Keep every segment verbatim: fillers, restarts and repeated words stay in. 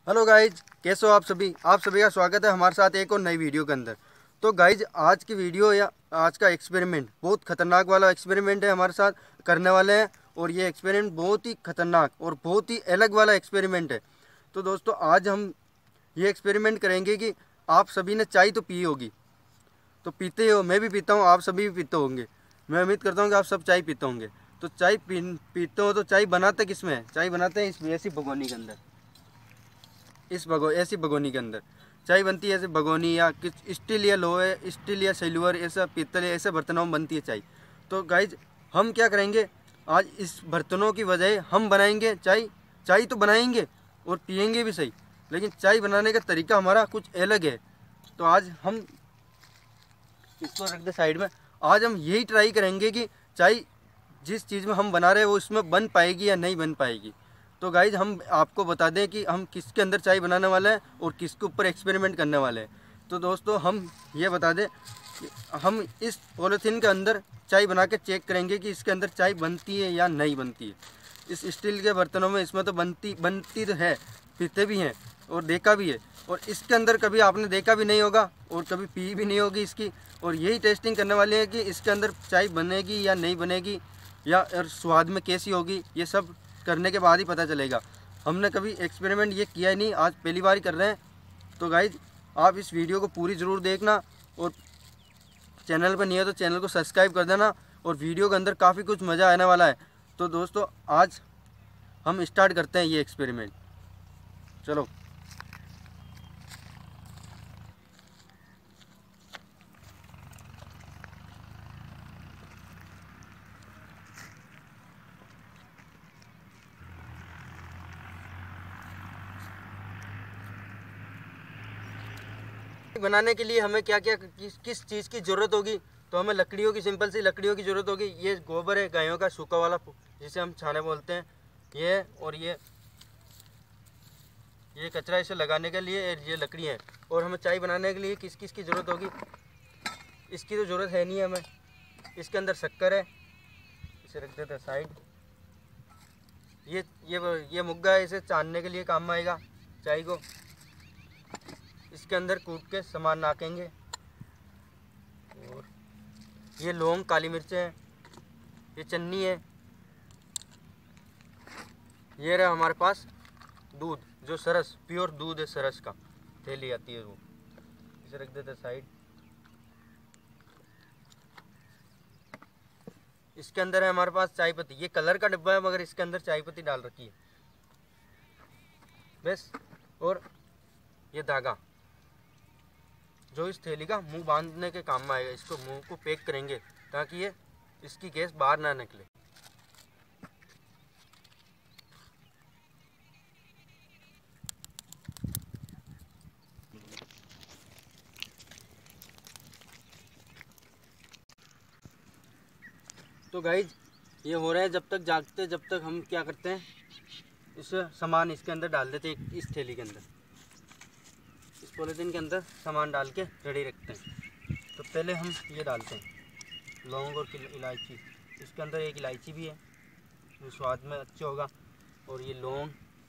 Hello guys, कैसे हो आप सभी। आप सभी का स्वागत है हमारे साथ एक और नई वीडियो के अंदर। तो गाइज, आज की वीडियो या आज का एक्सपेरिमेंट बहुत खतरनाक वाला एक्सपेरिमेंट है हमारे साथ करने वाले हैं। और ये एक्सपेरिमेंट बहुत ही खतरनाक और बहुत ही अलग वाला एक्सपेरिमेंट है। तो दोस्तों, आज हम ये एक्सपेरिमेंट करेंगे कि आप सभी ने चाय तो पी होगी, तो पीते हो, मैं भी पीता हूँ, आप सभी भी पीते होंगे। मैं उम्मीद करता हूँ कि आप सब चाय पीते होंगे। तो चाय पी पीते हो तो चाय बनाते किस में है? चाय बनाते हैं इस ऐसी भगोनी के अंदर। इस भगो ऐसी भगोनी के अंदर चाय बनती है। ऐसे भगोनी या किस स्टील या लोहे, स्टील या सिल्वर, ऐसा पीतल या ऐसे बर्तनों में बनती है चाय। तो गाइज, हम क्या करेंगे, आज इस बर्तनों की वजह हम बनाएंगे चाय। चाय तो बनाएंगे और पियेंगे भी सही, लेकिन चाय बनाने का तरीका हमारा कुछ अलग है। तो आज हम इसको रख दे साइड में। आज हम यही ट्राई करेंगे कि चाय जिस चीज़ में हम बना रहे हैं वो इसमें बन पाएगी या नहीं बन पाएगी। तो गाइज, हम आपको बता दें कि हम किसके अंदर चाय बनाने वाले हैं और किसके ऊपर एक्सपेरिमेंट करने वाले हैं। तो दोस्तों, हम ये बता दें कि हम इस पॉलीथीन के अंदर चाय बना के चेक करेंगे कि इसके अंदर चाय बनती है या नहीं बनती है। इस स्टील के बर्तनों में इसमें तो बनती बनती तो है, पीते भी हैं और देखा भी है। और इसके अंदर कभी आपने देखा भी नहीं होगा और कभी पी भी नहीं होगी इसकी। और यही टेस्टिंग करने वाले हैं कि इसके अंदर चाय बनेगी या नहीं बनेगी, या और स्वाद में कैसी होगी। ये सब करने के बाद ही पता चलेगा। हमने कभी एक्सपेरिमेंट ये किया ही नहीं, आज पहली बार ही कर रहे हैं। तो गाइज, आप इस वीडियो को पूरी ज़रूर देखना और चैनल पर नहीं है तो चैनल को सब्सक्राइब कर देना। और वीडियो के अंदर काफ़ी कुछ मज़ा आने वाला है। तो दोस्तों, आज हम स्टार्ट करते हैं ये एक्सपेरिमेंट। चलो। बनाने के लिए हमें क्या क्या किस किस चीज़ की ज़रूरत होगी। तो हमें लकड़ियों की, सिंपल सी लकड़ियों की ज़रूरत होगी। ये गोबर है गायों का, सूखा वाला, जिसे हम छाने बोलते हैं, ये है। और ये ये कचरा इसे लगाने के लिए ये लकड़ी है। और हमें चाय बनाने के लिए किस किस की ज़रूरत होगी, इसकी तो ज़रूरत है नहीं हमें। इसके अंदर शक्कर है, इसे रख देते हैं साइड। ये ये ये मुग्गा है, इसे छानने के लिए काम में आएगा चाय को। इसके अंदर कूट के सामान नाकेंगे। और ये लौंग, काली मिर्चें हैं, ये चन्नी है। ये रहा हमारे पास दूध, जो सरस, प्योर दूध है, सरस का थैली आती है वो। इसे रख देते साइड। इसके अंदर है हमारे पास चाय पत्ती। ये कलर का डिब्बा है मगर इसके अंदर चाय पत्ती डाल रखी है बस। और ये धागा जो इस थैली का मुंह बांधने के काम में आएगा। इसको मुंह को पैक करेंगे ताकि ये इसकी गैस बाहर ना निकले। तो गाइज, ये हो रहा है। जब तक जागते जब तक हम क्या करते हैं, इस सामान इसके अंदर डाल देते हैं, इस थैली के अंदर, इस पॉलीथीन के अंदर सामान डाल के रेडी रखते हैं। तो पहले हम ये डालते हैं लौंग और इलायची। इसके अंदर एक इलायची भी है जो स्वाद में अच्छा होगा। और ये लौंग,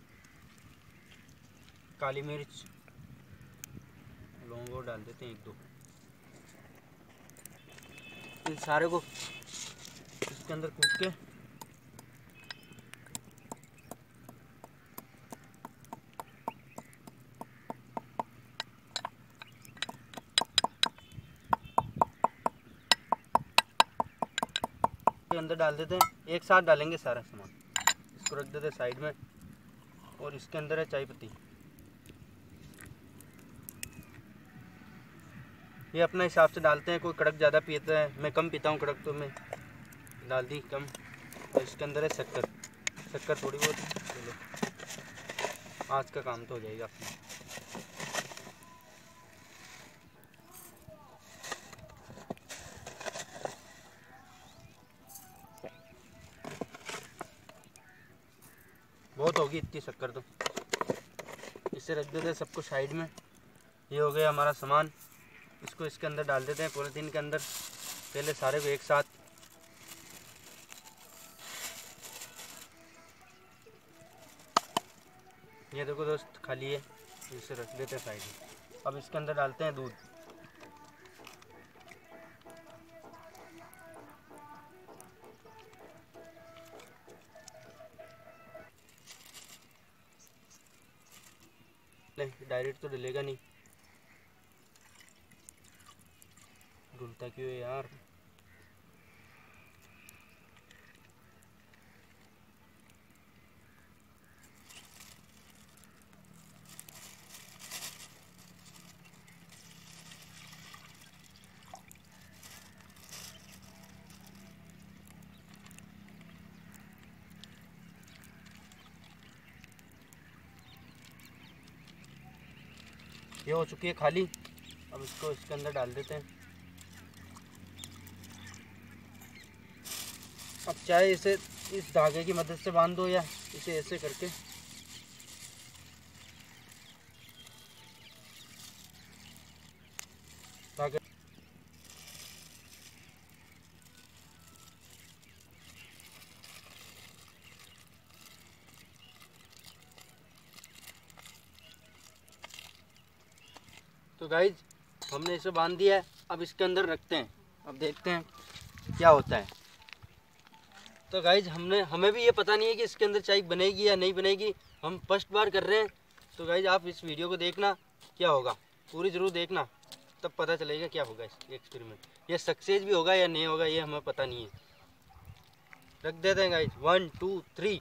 काली मिर्च, लौंग और डाल देते हैं एक दो। इन सारे को इसके अंदर कूट के के अंदर डाल देते हैं। एक साथ डालेंगे सारा सामान। इसको रख देते हैं साइड में। और इसके अंदर है चाय पत्ती। ये अपने हिसाब से डालते हैं। कोई कड़क ज़्यादा पीता है, मैं कम पीता हूँ कड़क, तो मैं डाल दी कम। और इसके अंदर है शक्कर। शक्कर थोड़ी बहुत, चलो आज का काम तो हो जाएगा अपना। बहुत होगी इतनी शक्कर तो। इसे रख देते हैं सबको साइड में। ये हो गया हमारा सामान। इसको इसके अंदर डाल देते हैं पॉलीथीन के अंदर, पहले सारे को एक साथ। ये देखो दोस्तों, मस्त खाली है, इसे रख देते हैं साइड में। अब इसके अंदर डालते हैं दूध। नहीं डायरेक्ट तो डलेगा नहीं, डुलता क्यों है यार। ये हो चुकी है खाली। अब इसको इसके अंदर डाल देते हैं। अब चाहे इसे इस धागे की मदद से बांध दो या इसे ऐसे करके। धागे तो गाइज हमने इसे बांध दिया है। अब इसके अंदर रखते हैं, अब देखते हैं क्या होता है। तो गाइज हमने हमें भी ये पता नहीं है कि इसके अंदर चाय बनेगी या नहीं बनेगी, हम फर्स्ट बार कर रहे हैं। तो गाइज आप इस वीडियो को देखना, क्या होगा पूरी ज़रूर देखना, तब पता चलेगा क्या होगा इस एक्सपेरिमेंट। ये सक्सेस भी होगा या नहीं होगा ये हमें पता नहीं है। रख देते हैं गाइज, वन टू थ्री।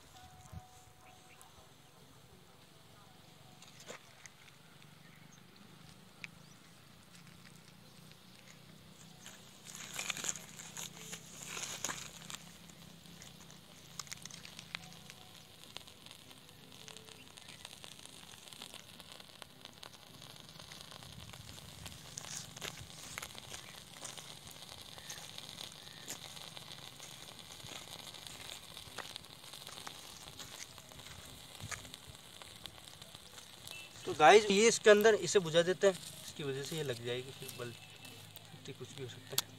तो गाइज ये इसके अंदर इसे बुझा देते हैं, इसकी वजह से ये लग जाएगी, फिर बल कुछ भी हो सकता है।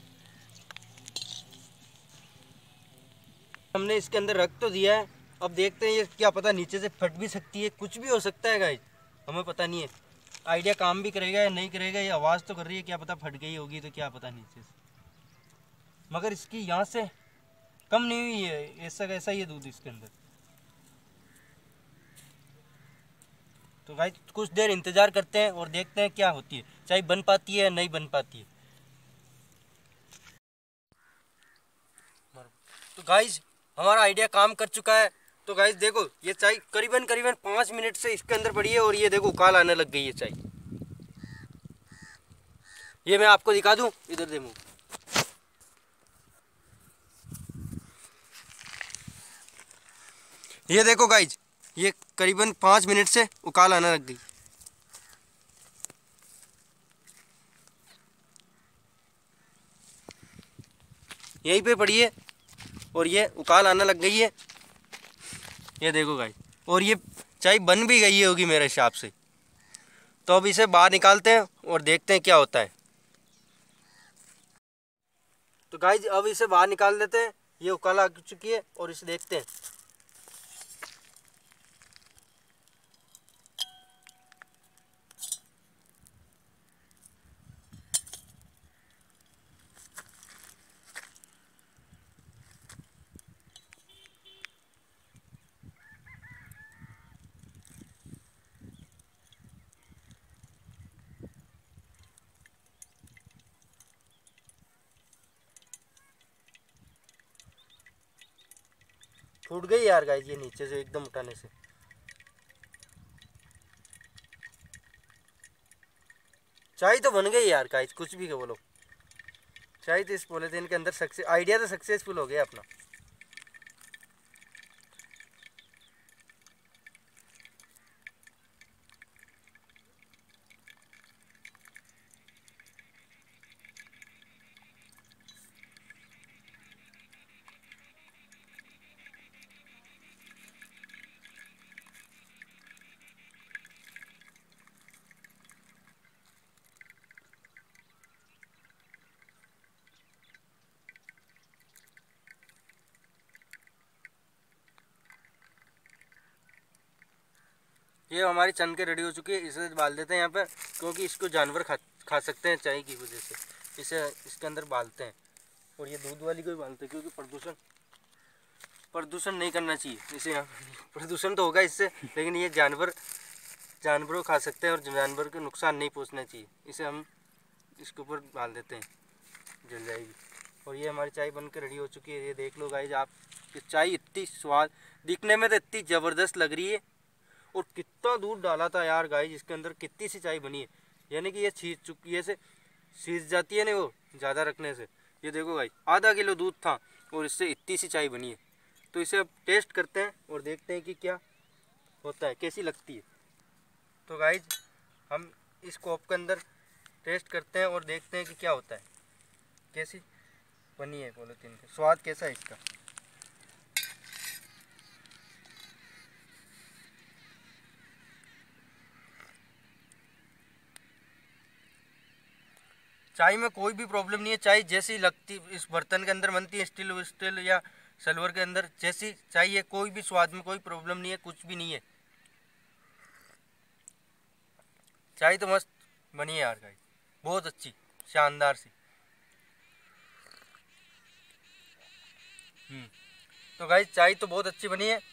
हमने इसके अंदर रख तो दिया है, अब देखते हैं ये क्या पता नीचे से फट भी सकती है, कुछ भी हो सकता है गाइज, हमें पता नहीं है। आइडिया काम भी करेगा या नहीं करेगा, ये आवाज़ तो कर रही है, क्या पता फट गई होगी तो क्या पता नीचे से, मगर इसकी यहाँ से कम नहीं हुई है, ऐसा कैसा ही है दूध इसके अंदर। तो गाइज कुछ देर इंतज़ार करते हैं और देखते हैं क्या होती है, चाय बन पाती है या नहीं बन पाती है। तो गाइज हमारा आइडिया काम कर चुका है। तो गाइज देखो ये चाय करीबन करीबन पाँच मिनट से इसके अंदर पड़ी है और ये देखो उकाल आने लग गई है चाय। ये मैं आपको दिखा दूं, इधर दे मुँह। ये देखो गाइज ये करीबन पाँच मिनट से उकाल आने लग गई। यहीं पे पड़ी है और ये उकाल आने लग गई है, ये देखो गाइज, और ये चाय बन भी गई होगी मेरे हिसाब से। तो अब इसे बाहर निकालते हैं और देखते हैं क्या होता है। तो गाइज अब इसे बाहर निकाल देते हैं, ये उकाल आ चुकी है और इसे देखते हैं। फूट गई यार गाइस ये नीचे से एकदम उठाने से। चाय तो बन गई यार गाइस, कुछ भी बोलो, चाय तो इस पॉलिथीन के अंदर सक्सेस, आइडिया तो सक्सेसफुल हो गया अपना। ये हमारी चन के रेडी हो चुकी है, इसे डाल देते हैं यहाँ पर, क्योंकि इसको जानवर खा खा सकते हैं चाय की वजह से, इसे इसके अंदर डालते हैं। और ये दूध वाली को ही डालते हैं क्योंकि प्रदूषण प्रदूषण नहीं करना चाहिए इसे। यहाँ प्रदूषण तो होगा इससे, लेकिन ये जानवर जानवरों खा सकते हैं और जानवर को नुकसान नहीं पहुँचना चाहिए। इसे हम इसके ऊपर डाल देते हैं, जल जाएगी। और ये हमारी चाय बनकर रेडी हो चुकी है। ये देख लो गाइस, आप चाय इतनी स्वाद, दिखने में तो इतनी ज़बरदस्त लग रही है। और कितना दूध डाला था यार गाइस, इसके अंदर कितनी सी चाय बनी है। यानी कि ये सीज चुकी है, से सीज जाती है ना वो ज़्यादा रखने से। ये देखो गाइस, आधा किलो दूध था और इससे इतनी सी चाय बनी है। तो इसे अब टेस्ट करते हैं और देखते हैं कि क्या होता है, कैसी लगती है। तो गाइस हम इस कप के अंदर टेस्ट करते हैं और देखते हैं कि क्या होता है, कैसी बनी है पॉलीथीन का, स्वाद कैसा है इसका। चाय में कोई भी प्रॉब्लम नहीं है। चाय जैसी लगती इस बर्तन के अंदर बनती है, स्टील स्टील या सिल्वर के अंदर, जैसी चाय है, कोई भी स्वाद में कोई प्रॉब्लम नहीं है, कुछ भी नहीं है। चाय तो मस्त बनी है यार गाइस, बहुत अच्छी शानदार सी। हम्म तो गाइस चाय तो बहुत अच्छी बनी है।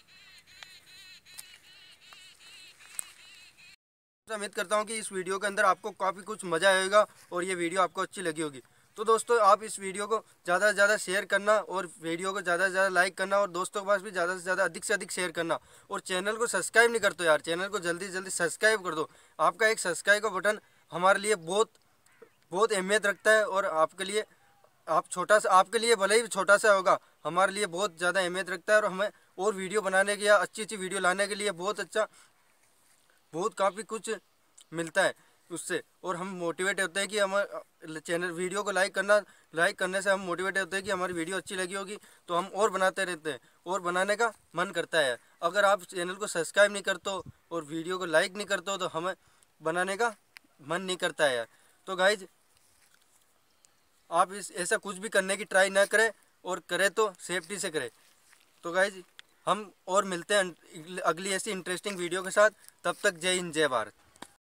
उम्मीद करता हूँ कि इस वीडियो के अंदर आपको काफ़ी कुछ मज़ा आएगा और ये वीडियो आपको अच्छी लगी होगी। तो दोस्तों आप इस वीडियो को ज़्यादा से ज़्यादा शेयर करना और वीडियो को ज़्यादा से ज़्यादा लाइक करना और दोस्तों के पास भी ज़्यादा से ज़्यादा अधिक से अधिक शेयर करना। और चैनल को सब्सक्राइब नहीं करते यार, चैनल को जल्दी से जल्दी सब्सक्राइब कर दो। आपका एक सब्सक्राइब का बटन हमारे लिए बहुत बहुत अहमियत रखता है और आपके लिए आप छोटा सा आपके लिए भले ही छोटा सा होगा, हमारे लिए बहुत ज़्यादा अहमियत रखता है। और हमें और वीडियो बनाने की या अच्छी अच्छी वीडियो लाने के लिए बहुत अच्छा बहुत काफ़ी कुछ मिलता है उससे। और हम मोटिवेट होते हैं कि हमारे चैनल वीडियो को लाइक करना लाइक करने से हम मोटिवेट होते हैं कि हमारी वीडियो अच्छी लगी होगी तो हम और बनाते रहते हैं और बनाने का मन करता है। अगर आप चैनल को सब्सक्राइब नहीं करते हो और वीडियो को लाइक नहीं करते हो तो हमें बनाने का मन नहीं करता है। तो गाइज आप इस ऐसा कुछ भी करने की ट्राई ना करें और करें तो सेफ्टी से करें। तो गाइज हम और मिलते हैं अगली ऐसी इंटरेस्टिंग वीडियो के साथ। तब तक जय हिंद जय भारत।